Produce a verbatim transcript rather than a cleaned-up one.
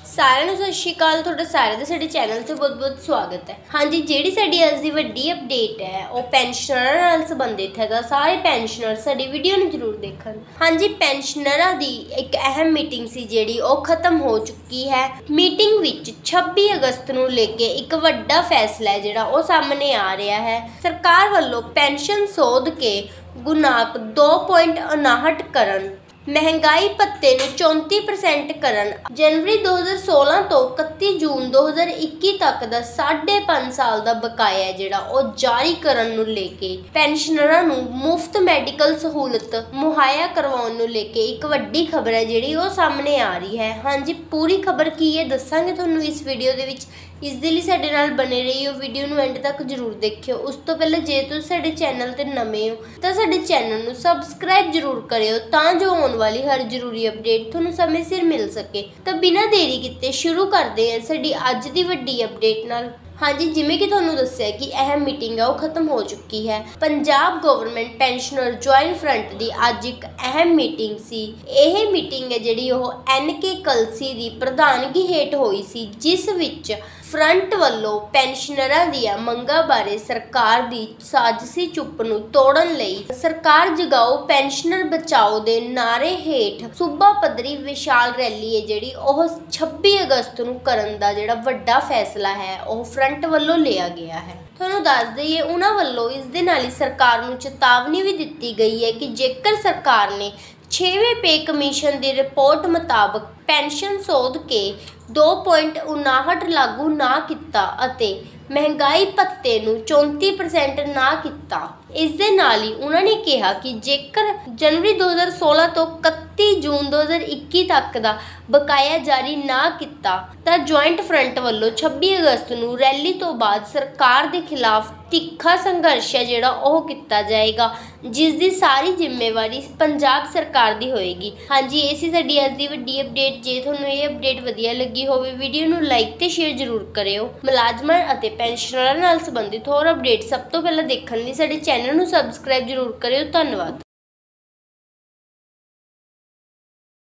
सारिਆਂ ਨੂੰ ਸਤਿ ਸ਼੍ਰੀ ਅਕਾਲ। ਤੁਹਾਡਾ ਸਾਰਿਆਂ ਦਾ ਸਾਡੇ ਚੈਨਲ ਤੇ ਬਹੁਤ-ਬਹੁਤ ਸਵਾਗਤ ਹੈ। ਹਾਂਜੀ, ਜਿਹੜੀ ਸਾਡੀ ਅੱਜ ਦੀ ਵੱਡੀ ਅਪਡੇਟ ਹੈ ਉਹ ਪੈਨਸ਼ਨਰਾਂ ਨਾਲ ਸੰਬੰਧਿਤ ਹੈਗਾ। ਸਾਰੇ ਪੈਨਸ਼ਨਰ ਸਾਡੀ ਵੀਡੀਓ ਨੂੰ ਜ਼ਰੂਰ ਦੇਖਣ। ਹਾਂਜੀ, ਪੈਨਸ਼ਨਰਾਂ ਦੀ ਇੱਕ ਅਹਿਮ ਮੀਟਿੰਗ ਸੀ ਜਿਹੜੀ ਉਹ ਖਤਮ ਹੋ ਚੁੱਕੀ ਹੈ। ਮੀਟਿੰਗ ਵਿੱਚ ਛੱਬੀ ਅਗਸਤ ਨੂੰ ਲੈ ਕੇ ਇੱਕ ਵੱਡਾ ਫੈਸਲਾ ਹੈ ਜਿਹੜਾ ਉਹ ਸਾਹਮਣੇ ਆ ਰਿਹਾ ਹੈ। ਸਰਕਾਰ ਵੱਲੋਂ ਪੈਨਸ਼ਨ ਸੋਧ ਕੇ ਗੁਨਾਕ ਦੋ ਪੁਆਇੰਟ ਉਨਾਹਠ ਕਰਨ, महंगाई भत्ते ਨੂੰ चौंती परसेंट करन, जनवरी दो हज़ार सोलह तो इकतीस जून दो हज़ार इक्की तक ਦਾ साढ़े पाँच साल ਦਾ ਬਕਾਇਆ ਹੈ ਜਿਹੜਾ ਉਹ ਜਾਰੀ ਕਰਨ ਨੂੰ ਲੈ ਕੇ ਪੈਨਸ਼ਨਰਾਂ ਨੂੰ ਮੁਫਤ ਮੈਡੀਕਲ ਸਹੂਲਤ ਮੁਹੱਈਆ ਕਰਵਾਉਣ ਨੂੰ ਲੈ ਕੇ ਇੱਕ ਵੱਡੀ ਖਬਰ ਹੈ ਜਿਹੜੀ ਉਹ ਸਾਹਮਣੇ ਆ ਰਹੀ ਹੈ। ਹਾਂਜੀ, ਪੂਰੀ ਖਬਰ ਕੀ ਹੈ ਦੱਸਾਂਗੇ ਤੁਹਾਨੂੰ ਇਸ ਵੀਡੀਓ ਦੇ ਵਿੱਚ। ਇਸ ਦੇ ਲਈ ਸਾਡੇ ਨਾਲ ਬਣੇ ਰਹੀਓ, ਵੀਡੀਓ ਨੂੰ ਐਂਡ ਤੱਕ ਜ਼ਰੂਰ ਦੇਖਿਓ। ਉਸ ਤੋਂ ਪਹਿਲਾਂ ਜੇ ਤੁਸੀਂ ਸਾਡੇ ਚੈਨਲ ਤੇ ਨਵੇਂ ਹੋ ਤਾਂ ਸਾਡੇ ਚੈਨਲ ਨੂੰ ਸਬਸਕ੍ਰਾਈਬ ਜ਼ਰੂਰ ਕਰਿਓ ਤਾਂ ਜੋ ਆਉਣ ਵਾਲੀ ਹਰ ਜ਼ਰੂਰੀ ਅਪਡੇਟ ਤੁਹਾਨੂੰ ਸਮੇਂ ਸਿਰ ਮਿਲ ਸਕੇ। ਤਾਂ ਬਿਨਾਂ ਦੇਰੀ ਕੀਤੇ ਸ਼ੁਰੂ ਕਰਦੇ ਹਾਂ ਸਾਡੀ ਅੱਜ ਦੀ ਵੱਡੀ ਅਪਡੇਟ ਨਾਲ। ਹਾਂਜੀ, ਜਿਵੇਂ ਕਿ ਤੁਹਾਨੂੰ ਦੱਸਿਆ ਕਿ ਅਹਿਮ ਮੀਟਿੰਗ ਹੈ ਉਹ ਖਤਮ ਹੋ ਚੁੱਕੀ ਹੈ। Punjab government pensioner joint front ਦੀ ਅੱਜ ਇੱਕ ਅਹਿਮ ਮੀਟਿੰਗ ਸੀ। ਇਹ ਮੀਟਿੰਗ ਹੈ ਜਿਹੜੀ ਉਹ ਐਨ ਕੇ ਕਲਸੀ ਦੀ ਪ੍ਰਧਾਨਗੀ ਹੇਠ ਹੋਈ ਸੀ, ਜਿਸ ਵਿੱਚ ਫਰੰਟ ਵੱਲੋਂ ਪੈਨਸ਼ਨਰਾਂ ਦੀਆਂ ਮੰਗਾਂ ਬਾਰੇ ਸਰਕਾਰ ਦੀ ਸਾਜ਼ਿਸ਼ੀ ਚੁੱਪ ਨੂੰ ਤੋੜਨ ਲਈ ਸਰਕਾਰ ਜਗਾਓ ਪੈਨਸ਼ਨਰ ਬਚਾਓ ਦੇ ਨਾਅਰੇ ਹੇਠ ਸੂਬਾ ਪੱਧਰੀ ਵਿਸ਼ਾਲ ਰੈਲੀ ਹੈ ਜਿਹੜੀ ਉਹ ਛੱਬੀ ਅਗਸਤ ਨੂੰ ਕਰਨ ਦਾ ਜਿਹੜਾ ਵੱਡਾ ਫੈਸਲਾ ਹੈ ਉਹ ਫਰੰਟ ਵੱਲੋਂ ਲਿਆ ਗਿਆ ਹੈ। ਤੁਹਾਨੂੰ ਦੱਸ ਦਈਏ ਉਹਨਾਂ ਵੱਲੋਂ ਇਸ ਦੇ ਨਾਲ ਹੀ ਸਰਕਾਰ ਨੂੰ ਚੇਤਾਵਨੀ ਵੀ ਦਿੱਤੀ ਗਈ ਹੈ ਕਿ ਜੇਕਰ ਸਰਕਾਰ ਨੇ ਛੇਵੇਂ ਪੇ ਕਮਿਸ਼ਨ ਦੀ ਰਿਪੋਰਟ ਮੁਤਾਬਕ ਪੈਨਸ਼ਨ ਸੋਧ ਕੇ ਦੋ ਪੁਆਇੰਟ ਉਨਾਹਠ ਲਾਗੂ ਨਾ ਕੀਤਾ ਅਤੇ ਮਹਿੰਗਾਈ ਭੱਤੇ ਨੂੰ ਚੌਂਤੀ ਪਰਸੈਂਟ ਨਾ ਕੀਤਾ। ਇਸ ਦੇ ਨਾਲ ਹੀ ਉਹਨਾਂ ਨੇ ਕਿਹਾ ਕਿ ਜੇਕਰ ਜਨਵਰੀ ਦੋ ਹਜ਼ਾਰ ਸੋਲ੍ਹਾਂ ਤੋਂ ਇਕੱਤੀ ਜੂਨ ਦੋ ਹਜ਼ਾਰ ਇੱਕੀ ਤੱਕ ਦਾ ਬਕਾਇਆ ਜਾਰੀ ਨਾ ਕੀਤਾ ਤਾਂ ਜੁਆਇੰਟ ਫਰੰਟ ਵੱਲੋਂ ਛੱਬੀ ਅਗਸਤ ਨੂੰ ਰੈਲੀ ਤੋਂ ਬਾਅਦ ਸਰਕਾਰ ਦੇ ਖਿਲਾਫ ਤਿੱਖਾ ਸੰਘਰਸ਼ ਹੈ ਜਿਹੜਾ ਉਹ ਕੀਤਾ ਜਾਏਗਾ, ਜਿਸ ਦੀ ਸਾਰੀ ਜ਼ਿੰਮੇਵਾਰੀ ਪੰਜਾਬ ਸਰਕਾਰ ਦੀ ਹੋਏਗੀ। ਹਾਂਜੀ, ਇਹ ਸੀ ਸਾਡੀ ਅੱਜ ਦੀ ਵੱਡੀ ਅਪਡੇਟ। ਜੇ ਤੁਹਾਨੂੰ ਇਹ ਅਪਡੇਟ ਵਧੀਆ ਲੱਗੀ ਹੋਵੇ ਵੀਡੀਓ ਨੂੰ ਲਾਈਕ ਤੇ ਸ਼ੇਅਰ ਜ਼ਰੂਰ ਕਰਿਓ। ਮੁਲਾਜ਼ਮਾਂ ਅਤੇ ਪੈਨਸ਼ਨਰਾਂ ਨਾਲ ਸੰਬੰਧਿਤ ਹੋਰ ਅਪਡੇਟ ਸਭ ਤੋਂ ਪਹਿਲਾਂ ਦੇਖਣ ਲਈ ਸਾਡੇ ਚੈਨਲ ਨੂੰ ਸਬਸਕ੍ਰਾਈਬ ਜ਼ਰੂਰ ਕਰਿਓ। ਧੰਨਵਾਦ।